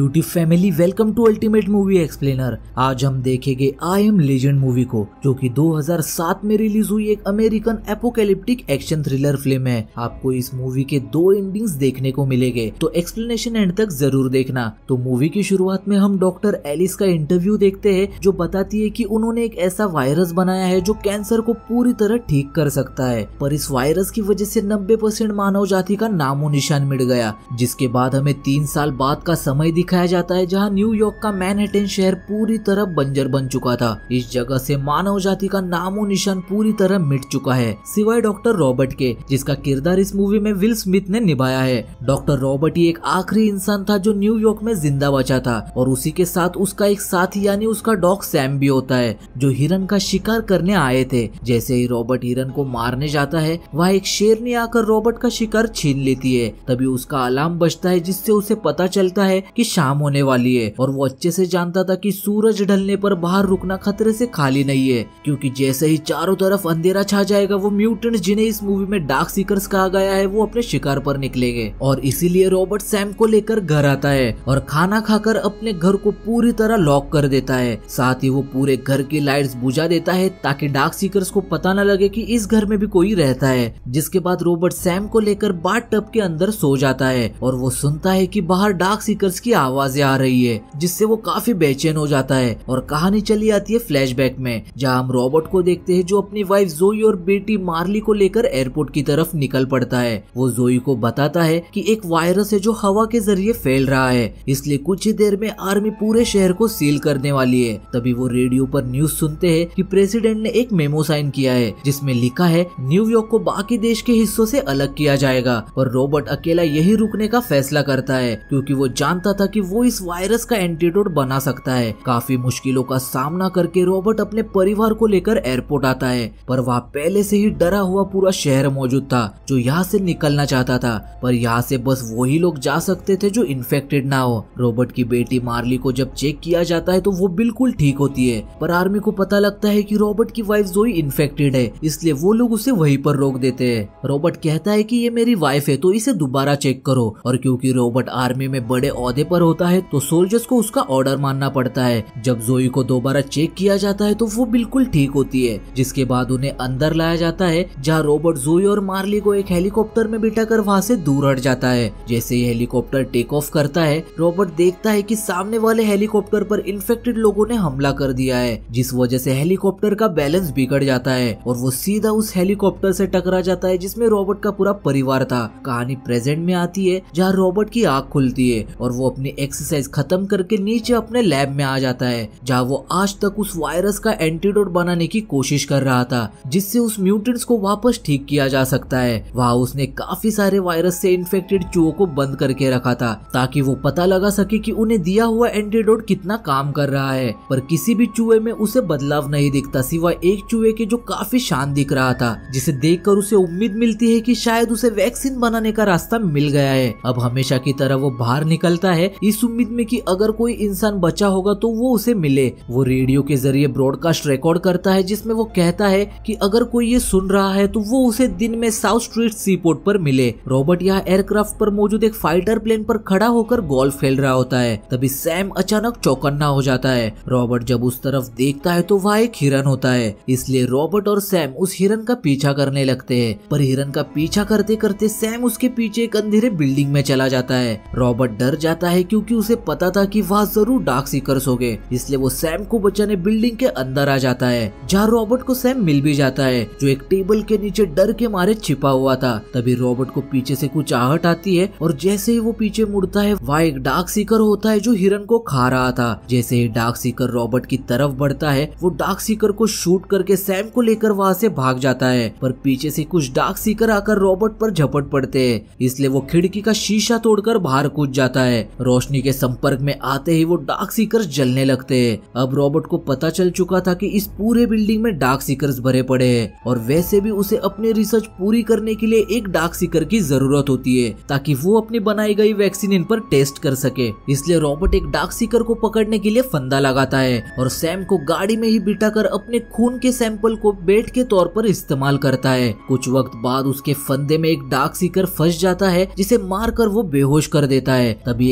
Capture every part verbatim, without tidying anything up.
YouTube family, welcome to ultimate movie explainer. आज हम देखेंगे आई एम लेजेंड मूवी को, जो कि दो हज़ार सात में रिलीज हुई एक American apocalyptic action thriller film है। आपको इस मूवी के दो एंडिंग्स देखने को मिलेंगे, तो एक्सप्लेनेशन एंड तक जरूर देखना। तो मूवी की शुरुआत में हम डॉक्टर एलिस का इंटरव्यू देखते हैं, जो बताती है कि उन्होंने एक ऐसा वायरस बनाया है जो कैंसर को पूरी तरह ठीक कर सकता है, पर इस वायरस की वजह से नब्बे परसेंट मानव जाति का नामो निशान मिट गया। जिसके बाद हमें तीन साल बाद का समय दिखाया जाता है, जहां न्यूयॉर्क का मैनहट्टन शहर पूरी तरह बंजर बन चुका था। इस जगह से मानव जाति का नामो निशान पूरी तरह मिट चुका है, सिवाय डॉक्टर रॉबर्ट के, जिसका किरदार इस मूवी में विल स्मिथ ने निभाया है। डॉक्टर रॉबर्ट ही एक आखिरी इंसान था जो न्यूयॉर्क में जिंदा बचा था, और उसी के साथ उसका एक साथी यानी उसका डॉग सैम भी होता है, जो हिरन का शिकार करने आए थे। जैसे ही रॉबर्ट हिरन को मारने जाता है, वह एक शेरनी आकर रॉबर्ट का शिकार छीन लेती है। तभी उसका अलार्म बजता है, जिससे उसे पता चलता है कि शाम होने वाली है, और वो अच्छे से जानता था कि सूरज ढलने पर बाहर रुकना खतरे से खाली नहीं है, क्योंकि जैसे ही चारों तरफ अंधेरा छा जाएगा, वो म्यूटेंट्स जिन्हें इस मूवी में डार्क सीकर्स कहा गया है, वो अपने शिकार पर निकलेंगे। और इसीलिए रॉबर्ट सैम को लेकर घर आता है और खाना खाकर अपने घर को पूरी तरह लॉक कर देता है। साथ ही वो पूरे घर की लाइट्स बुझा देता है, ताकि डार्क सीकर्स को पता न लगे कि इस घर में भी कोई रहता है। जिसके बाद रॉबर्ट सैम को लेकर बाथ टब के अंदर सो जाता है, और वो सुनता है कि बाहर डार्क सीकर्स की आवाजें आ रही है, जिससे वो काफी बेचैन हो जाता है। और कहानी चली आती है फ्लैशबैक में, जहां हम रॉबर्ट को देखते हैं, जो अपनी वाइफ जोई और बेटी मार्ली को लेकर एयरपोर्ट की तरफ निकल पड़ता है। वो जोई को बताता है कि एक वायरस है जो हवा के जरिए फैल रहा है, इसलिए कुछ ही देर में आर्मी पूरे शहर को सील करने वाली है। तभी वो रेडियो पर न्यूज सुनते हैं कि प्रेसिडेंट ने एक मेमो साइन किया है, जिसमें लिखा है न्यूयॉर्क को बाकी देश के हिस्सों से अलग किया जाएगा। पर रॉबर्ट अकेला यही रुकने का फैसला करता है, क्योंकि वो जानता था कि वो इस वायरस का एंटीडोट बना सकता है। काफी मुश्किलों का सामना करके रॉबर्ट अपने परिवार को लेकर एयरपोर्ट आता है, पर वहाँ पहले से ही डरा हुआ पूरा शहर मौजूद था, जो यहाँ से निकलना चाहता था। पर यहाँ से बस वही लोग जा सकते थे जो इन्फेक्टेड ना हो। रॉबर्ट की बेटी मार्ली को जब चेक किया जाता है, तो वो बिल्कुल ठीक होती है, पर आर्मी को पता लगता है कि रॉबर्ट की वाइफ जोई इन्फेक्टेड है, इसलिए वो लोग उसे वहीं पर रोक देते हैं। रॉबर्ट कहता है कि ये मेरी वाइफ है, तो इसे दोबारा चेक करो। और क्योंकि रॉबर्ट आर्मी में बड़े ओहदे पर होता है, तो सोल्जर्स को उसका ऑर्डर मानना पड़ता है। जब जोई को दोबारा चेक किया जाता है, तो वो बिल्कुल ठीक होती है। जिसके बाद उन्हें अंदर लाया जाता है, जहाँ रॉबर्ट जोई और मार्ली को एक हेलीकॉप्टर में बिठाकर वहाँ से दूर हट जाता है। जैसे ही हेलीकॉप्टर टेक ऑफ करता है, रॉबर्ट देखता है कि सामने वाले हेलीकॉप्टर पर इन्फेक्टेड लोगों ने हमला कर दिया है, जिस वजह से हेलीकॉप्टर का बैलेंस बिगड़ जाता है, और वो सीधा उस हेलीकॉप्टर से टकरा जाता है, जिसमें रॉबर्ट का पूरा परिवार था। कहानी प्रेजेंट में आती है, जहाँ रॉबर्ट की आँख खुलती है, और वो अपनी एक्सरसाइज खत्म करके नीचे अपने लैब में आ जाता है, जहाँ वो आज तक उस वायरस का एंटीडोट बनाने की कोशिश कर रहा था, जिससे उस म्यूटेंट्स को वापस ठीक किया जा सकता है। वहाँ उसने काफी सारे वायरस से इन्फेक्टेड चूहों को बंद करके रखा था, ताकि वो पता लगा सके कि उन्हें दिया हुआ एंटीडोट कितना काम कर रहा है। पर किसी भी चूहे में उसे बदलाव नहीं दिखता, सिवाय एक चूहे के जो काफी शांत दिख रहा था, जिसे देखकर उसे उम्मीद मिलती है कि शायद उसे वैक्सीन बनाने का रास्ता मिल गया है। अब हमेशा की तरह वो बाहर निकलता है, इस उम्मीद में कि अगर कोई इंसान बचा होगा तो वो उसे मिले। वो रेडियो के जरिए ब्रॉडकास्ट रिकॉर्ड करता है, जिसमें वो कहता है कि अगर कोई ये सुन रहा है तो वो उसे दिन में साउथ स्ट्रीट सी पोर्ट पर मिले। रॉबर्ट यहाँ एयरक्राफ्ट पर मौजूद एक फाइटर प्लेन पर खड़ा होकर गोल्फ खेल रहा होता है। तभी सैम अचानक चौकन्ना हो जाता है। रॉबर्ट जब उस तरफ देखता है, तो वहाँ एक हिरन होता है, इसलिए रॉबर्ट और सैम उस हिरन का पीछा करने लगते हैं। पर हिरन का पीछा करते करते सैम उसके पीछे एक अंधेरे बिल्डिंग में चला जाता है। रॉबर्ट डर जाता है, क्योंकि उसे पता था कि वहाँ जरूर डार्क सीकर्स होंगे, इसलिए वो सैम को बचाने बिल्डिंग के अंदर आ जाता है, जहाँ रॉबर्ट को सैम मिल भी जाता है, जो एक टेबल के नीचे डर के मारे छिपा हुआ था। तभी रॉबर्ट को पीछे से कुछ आहट आती है, और जैसे ही वो पीछे मुड़ता है, वहाँ एक डार्क सीकर होता है जो हिरन को खा रहा था। जैसे ही डार्क सीकर रॉबर्ट की तरफ बढ़ता है, वो डार्क सीकर को शूट करके सैम को लेकर वहाँ से भाग जाता है। पर पीछे से कुछ डार्क सीकर आकर रॉबर्ट पर झपट पड़ते हैं, इसलिए वो खिड़की का शीशा तोड़कर बाहर कूद जाता है। रोशनी के संपर्क में आते ही वो डार्क सीकर्स जलने लगते हैं। अब रॉबर्ट को पता चल चुका था कि इस पूरे बिल्डिंग में डार्क सीकर्स भरे पड़े हैं, और वैसे भी उसे अपनी रिसर्च पूरी करने के लिए एक डार्क सीकर की जरूरत होती है, ताकि वो अपनी बनाई गई वैक्सीन इन पर टेस्ट कर सके। इसलिए रॉबर्ट एक डार्क सीकर को पकड़ने के लिए फंदा लगाता है, और सैम को गाड़ी में ही बिठाकर अपने खून के सैंपल को बेट के तौर पर इस्तेमाल करता है। कुछ वक्त बाद उसके फंदे में एक डार्क सीकर फंस जाता है, जिसे मारकर वो बेहोश कर देता है। तभी एक डार्क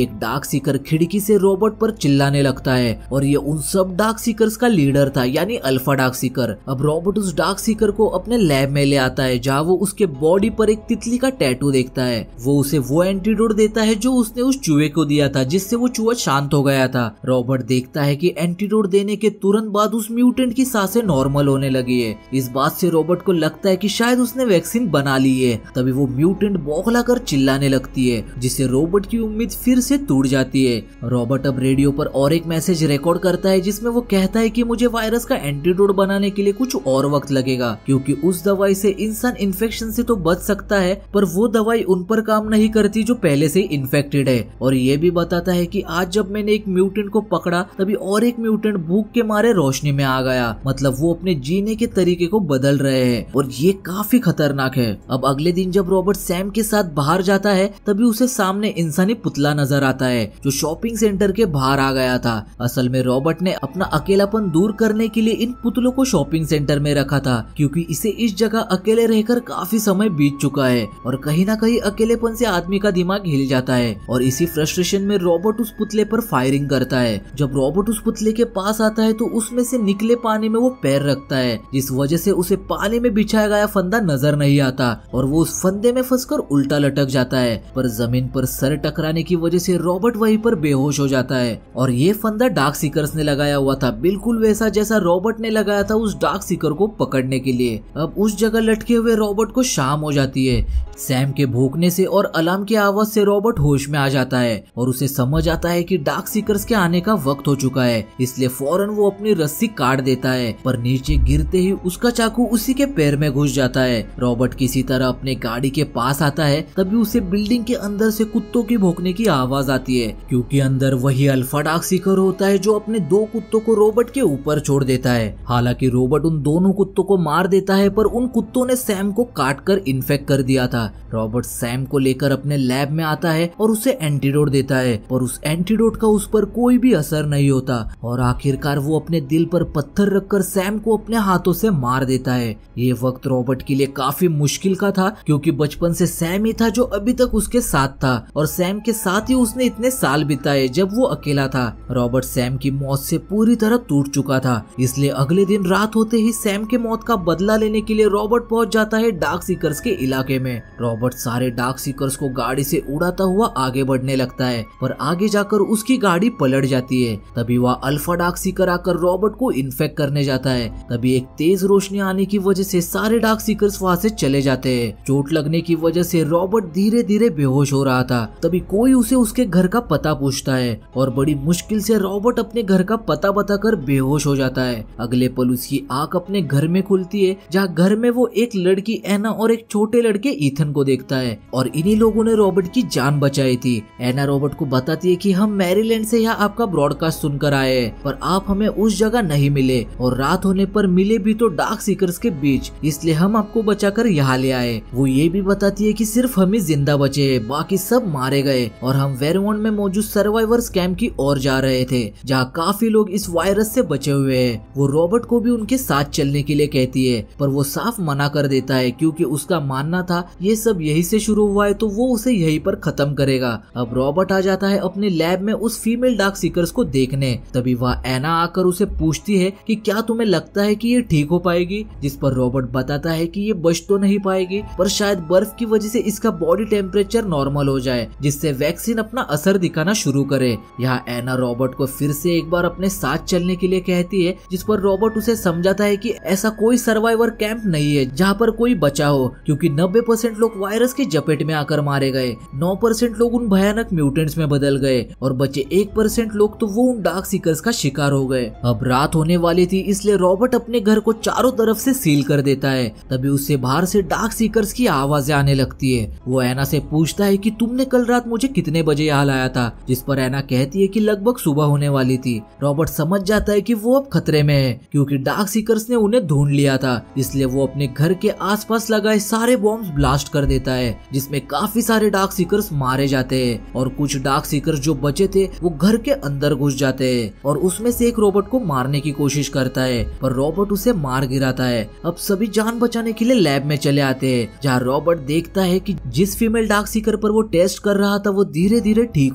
सीकर खिड़की से रॉबर्ट पर चिल्लाने लगता है और ये उन सब डार्क सीकर्स का लीडर था, यानी अल्फा डार्क सीकर। अब रॉबर्ट उस डार्क सीकर को अपने लैब में ले आता है जहाँ वो उसके बॉडी पर एक तितली का टैटू देखता है। वो उसे वो एंटीडोट देता है जो उसने उस चूहे को दिया था, जिससे वो चूहा शांत हो गया था। रॉबर्ट देखता है कि एंटीडोट देने के तुरंत बाद उस म्यूटेंट की सांसें नॉर्मल होने लगी है। इस बात से रॉबर्ट को लगता है कि शायद उसने वैक्सीन बना ली है। तभी वो म्यूटेंट बौखला कर चिल्लाने लगती है, जिससे रॉबर्ट की उम्मीद फिर से टूट जाती है। रॉबर्ट अब रेडियो पर और एक मैसेज रिकॉर्ड करता है जिसमें वो कहता है कि मुझे वायरस का एंटीडोट बनाने के लिए कुछ और वक्त लगेगा, क्योंकि उस दवाई से इंसान इन्फेक्शन से तो बच सकता है, पर वो दवाई उन पर काम नहीं करती जो पहले से इन्फेक्टेड है। और ये भी बताता है कि आज जब मैंने एक म्यूटेंट को पकड़ा तभी और एक म्यूटेंट भूख के मारे रोशनी में आ गया, मतलब वो अपने जीने के तरीके को बदल रहे हैं और ये काफी खतरनाक है। अब अगले दिन जब रॉबर्ट सैम के साथ बाहर जाता है तभी उसे सामने इंसानी पुतला नजर आता है जो शॉपिंग सेंटर के बाहर आ गया था। असल में रॉबर्ट ने अपना अकेलापन दूर करने के लिए इन पुतलों को शॉपिंग सेंटर में रखा था, क्योंकि इसे इस जगह अकेले रहकर काफी समय बीत चुका है और कहीं ना कहीं अकेलेपन से आदमी का दिमाग हिल जाता है। और इसी फ्रस्ट्रेशन में रॉबर्ट उस पुतले पर फायरिंग करता है। जब रॉबर्ट उस पुतले के पास आता है तो उसमें से निकले पानी में वो पैर रखता है, जिस वजह से उसे पानी में बिछाया गया फंदा नजर नहीं आता और वो उस फंदे में फंसकर उल्टा लटक जाता है। पर जमीन पर सर टकराने की वजह से रॉबर्ट वहीं पर बेहोश हो जाता है। और ये फंदा डार्क सीकर्स ने लगाया हुआ था, बिल्कुल वैसा जैसा रॉबर्ट ने लगाया था उस डार्क सीकर को पकड़ने के लिए। अब उस जगह लटके हुए रॉबर्ट को शाम हो जाती है। सैम के भूखने से और अलार्म की आवाज से रॉबर्ट होश में आ जाता है और उसे समझ आता है कि डार्क सीकर्स के आने का वक्त हो चुका है, इसलिए फौरन वो अपनी रस्सी काट देता है। पर नीचे गिरते ही उसका चाकू उसी के पैर में घुस जाता है। रॉबर्ट किसी तरह अपने गाड़ी के पास आता है, तभी उसे बिल्डिंग के अंदर से कुत्तों की भौंकने की आवाज आती है, क्योंकि अंदर वही अल्फा डार्क सीकर होता है जो अपने दो कुत्तों को रॉबर्ट के ऊपर छोड़ देता है। हालांकि रॉबर्ट उन दोनों कुत्तों को मार देता है, पर उन कुत्तों ने सैम को काट कर इन्फेक्ट कर दिया था। रॉबर्ट सैम को लेकर अपने लैब में आता है और उसे एंटीडोट देता है, पर उस एंटीडोट का उस पर कोई भी असर नहीं होता और आखिरकार वो अपने दिल पर पत्थर रखकर सैम को अपने हाथों से मार देता है। ये वक्त रॉबर्ट के लिए काफी मुश्किल का था, क्योंकि बचपन से सैम ही था जो अभी तक उसके साथ था और सैम के साथ ही उसने इतने साल बिताए जब वो अकेला था। रॉबर्ट सैम की मौत से पूरी तरह टूट चुका था, इसलिए अगले दिन रात होते ही सैम के मौत का बदला लेने के लिए रॉबर्ट पहुंच जाता है डार्क सीकर्स के इलाके में। रॉबर्ट सारे डार्क सीकर्स को गाड़ी से उड़ाता हुआ आगे बढ़ने लगता है, पर आगे जाकर उसकी गाड़ी पलट जाती है। तभी वह अल्फा डार्क सीकर आकर रॉबर्ट को इन्फेक्ट करने जाता है। तभी एक तेज रोशनी आने की वजह से सारे डार्क सीकर्स वहां से चले जाते हैं। चोट लगने की वजह से रॉबर्ट धीरे धीरे बेहोश हो रहा था। तभी कोई उसे उसके घर का पता पूछता है और बड़ी मुश्किल से रॉबर्ट अपने घर का पता बताकर बेहोश हो जाता है। अगले पल उसकी आंख अपने घर में खुलती है, जहाँ घर में वो एक लड़की एना और एक छोटे लड़के ईथन को देखता है और इन्हीं लोगों ने रॉबर्ट की जान बचाई थी। एना रॉबर्ट को बताती है कि हम मैरीलैंड से यहाँ आपका ब्रॉडकास्ट सुनकर आए हैं, पर आप हमें उस जगह नहीं मिले और रात होने पर मिले भी तो डार्क सीकर्स के बीच, इसलिए हम आपको बचाकर यहाँ ले आए। वो ये भी बताती है कि सिर्फ हम ही जिंदा बचे हैं, बाकी सब मारे गए और हम वेरमोंट में मौजूद सर्वाइवर्स कैंप की ओर जा रहे थे, जहाँ काफी लोग इस वायरस से बचे हुए हैं। वो रॉबर्ट को भी उनके साथ चलने के लिए कहती है, पर वो साफ मना कर देता है, क्योंकि उसका मानना था ये सब यही से शुरू हुआ है तो वो उसे यहीं पर खत्म करेगा। अब रॉबर्ट आ जाता है अपने लैब में उस फीमेल डार्क सीकर्स को देखने। तभी वह एना आकर उसे पूछती है कि क्या तुम्हें लगता है कि ये ठीक हो पाएगी, जिस पर रॉबर्ट बताता है कि ये बच तो नहीं पाएगी, पर शायद बर्फ की वजह से इसका बॉडी टेम्परेचर नॉर्मल हो जाए, जिससे वैक्सीन अपना असर दिखाना शुरू करे। यहाँ एना रॉबर्ट को फिर से एक बार अपने साथ चलने के लिए कहती है, जिस पर रॉबर्ट उसे समझाता है कि ऐसा कोई सर्वाइवर कैंप नहीं है जहाँ पर कोई बचा हो, क्योंकि नब्बे परसेंट लोग वायरस के चपेट में आकर मारे गए, नौ परसेंट लोग उन भयानक म्यूटेंट्स में बदल गए और बचे एक परसेंट लोग तो वो उन डार्क सीकर्स का शिकार हो गए। अब रात होने वाली थी, इसलिए रॉबर्ट अपने घर को चारों तरफ से सील कर देता है। तभी उससे बाहर से डार्क सीकर्स की आवाजें आने लगती है। वो एना से पूछता है कि तुमने कल रात मुझे कितने बजे यहाँ लाया था, जिस पर एना कहती है कि लगभग सुबह होने वाली थी। रॉबर्ट समझ जाता है कि वो अब खतरे में है, क्योंकि डार्क सीकर्स ने उन्हें ढूंढ लिया था, इसलिए वो अपने घर के आसपास लगाए सारे बॉम्ब्स ब्लास्ट कर देता है, जिसमें काफी सारे डार्क सीकर्स मारे जाते हैं और कुछ डार्क सीकर्स जो बचे थे वो घर के अंदर घुस जाते हैं और उसमें से एक रॉबर्ट को मारने की कोशिश करता है, पर रॉबर्ट उसे मार गिराता है। अब सभी जान बचाने के लिए लैब में चले आते हैं, जहाँ रॉबर्ट देखता है कि जिस फीमेल डार्क सीकर पर वो टेस्ट कर रहा था वो धीरे धीरे ठीक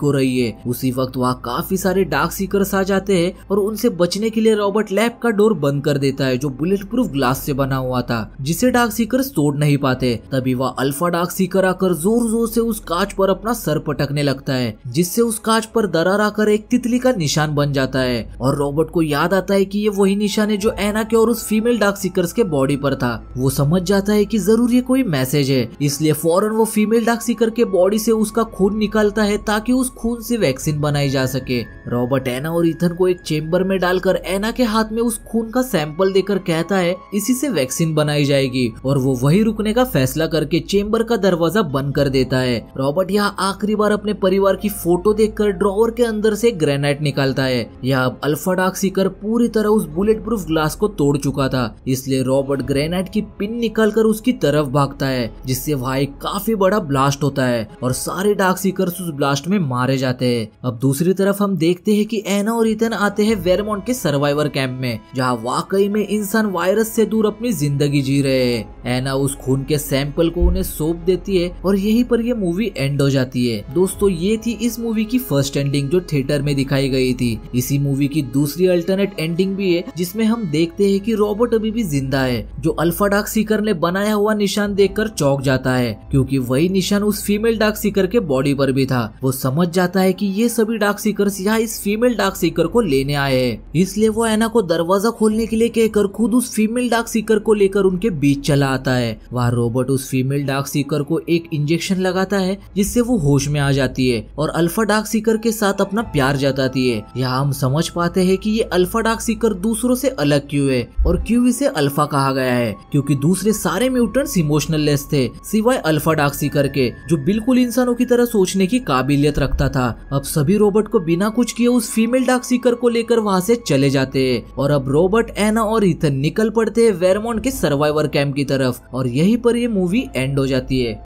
हो रही है। उसी वक्त वहाँ काफी सारे डार्क सीकर्स आ जाते हैं और उनसे बचने के लिए रॉबर्ट लैब का डोर बंद कर देता है जो बुलेट प्रूफ ग्लास से बना हुआ था, जिसे डार्क सीकर्स तोड़ नहीं पाते। तभी वह अल्फा डार्क सीकर आकर जोर जोर से उस कांच पर अपना सर पटकने लगता है, जिससे उस कांच पर दरार आकर एक तितली का निशान बन जाता है। और रॉबर्ट को याद आता है कि ये वही निशान है जो एना के और उस फीमेल डार्क सीकर्स के बॉडी पर था। वो समझ जाता है कि जरूर ये कोई मैसेज है, इसलिए फौरन वो फीमेल डार्क सीकर के बॉडी से उसका खून निकालता है ताकि उस खून से वैक्सीन बनाई जा सके। रॉबर्ट एना और इथन को एक चेम्बर में डालकर एना के हाथ में उस खून का सैंपल देकर कहता है इसी से वैक्सीन बनाई जाएगी, और वो वही रुकने का फैसला करके चेम्बर का दरवाजा बंद कर देता है। रॉबर्ट यहाँ आखिरी बार अपने परिवार की फोटो देखकर ड्रॉवर के अंदर से ग्रेनाइट निकालता है। यह अब अल्फा डार्क सीकर पूरी तरह उस बुलेट प्रूफ ग्लास को तोड़ चुका था, इसलिए रॉबर्ट ग्रेनाइट की पिन निकालकर उसकी तरफ भागता है, जिससे वहाँ एक काफी बड़ा ब्लास्ट होता है और सारे डार्क सीकर्स उस ब्लास्ट में मारे जाते हैं। अब दूसरी तरफ हम देखते हैं कि एना और इथन आते हैं वेरमोंट के सर्वाइवर कैंप में, जहाँ वाकई में इंसान वायरस से दूर अपनी जिंदगी जी रहे हैं। एना उस खून के सैंपल को उन्हें सौंप देती है और यहीं पर ये मूवी एंड हो जाती है। दोस्तों, ये थी इस मूवी की फर्स्ट एंडिंग जो थिएटर में दिखाई गई थी। इसी मूवी की दूसरी अल्टरनेट एंडिंग भी है, जिसमें हम देखते हैं कि रॉबर्ट अभी भी जिंदा है, जो अल्फा डार्क सीकर ने बनाया हुआ निशान देखकर चौंक जाता है, क्योंकि वही निशान उस फीमेल डार्क सीकर के बॉडी पर भी था। वो समझ जाता है कि ये सभी डार्क सीकर्स यहाँ इस फीमेल डार्क सीकर को लेने आए हैं, इसलिए वो एना को दरवाजा खोलने के लिए कहकर खुद उस फीमेल डार्क सीकर को लेकर उनके बीच चला आता है। वहाँ रॉबर्ट उस फीमेल डार्क सीकर को एक इंजेक्शन लगाता है, जिससे वो होश में आ जाती है और अल्फा डार्क सीकर के साथ अपना प्यार जताती है। यहाँ हम समझ पाते हैं कि ये अल्फा डार्क सीकर दूसरों से अलग क्यों है और क्यों इसे अल्फा कहा गया है, क्योंकि दूसरे सारे म्यूटेंट्स इमोशनलेस थे सिवाय अल्फा डार्क सीकर के, जो बिल्कुल इंसानों की तरह सोचने की काबिलियत रखता था। अब सभी रॉबर्ट को बिना कुछ किए उस फीमेल डार्क सीकर को लेकर वहाँ से चले जाते हैं और अब रॉबर्ट, एना और इथन निकल पड़ते हैं वेरमोंट के सर्वाइवर कैंप की तरफ, और यहीं पर ये मूवी एंड हो जाती है।